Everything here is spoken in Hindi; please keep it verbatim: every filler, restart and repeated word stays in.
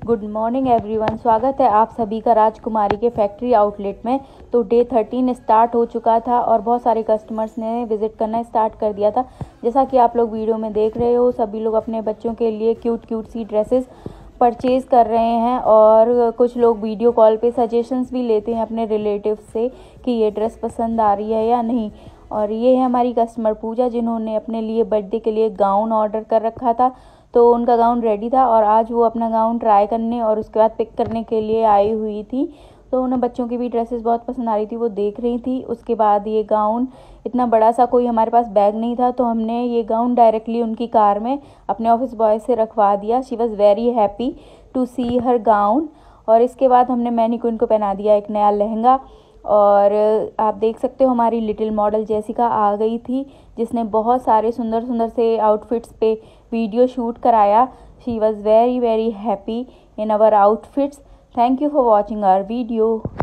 Good morning everyone. स्वागत है आप सभी का राजकुमारी के फैक्ट्री आउटलेट में। तो डे थर्टीन स्टार्ट हो चुका था और बहुत सारे कस्टमर्स ने विज़िट करना स्टार्ट कर दिया था। जैसा कि आप लोग वीडियो में देख रहे हो, सभी लोग अपने बच्चों के लिए क्यूट क्यूट सी ड्रेसेस परचेज़ कर रहे हैं और कुछ लोग वीडियो कॉल पे सजेशंस भी लेते हैं अपने रिलेटिव्स से कि ये ड्रेस पसंद आ रही है या नहीं। और ये है हमारी कस्टमर पूजा, जिन्होंने अपने लिए बर्थडे के लिए गाउन ऑर्डर कर रखा था। तो उनका गाउन रेडी था और आज वो अपना गाउन ट्राई करने और उसके बाद पिक करने के लिए आई हुई थी। तो उन्हें बच्चों की भी ड्रेसेस बहुत पसंद आ रही थी, वो देख रही थी। उसके बाद ये गाउन इतना बड़ा सा कोई हमारे पास बैग नहीं था, तो हमने ये गाउन डायरेक्टली उनकी कार में अपने ऑफिस बॉय से रखवा दिया। She was very happy to see her gown. और इसके बाद हमने मैनीक्विन को पहना दिया एक नया लहंगा। और आप देख सकते हो हमारी लिटिल मॉडल जेसिका आ गई थी, जिसने बहुत सारे सुंदर सुंदर से आउटफिट्स पे वीडियो शूट कराया। She was very very happy in our outfits. Thank you for watching our video.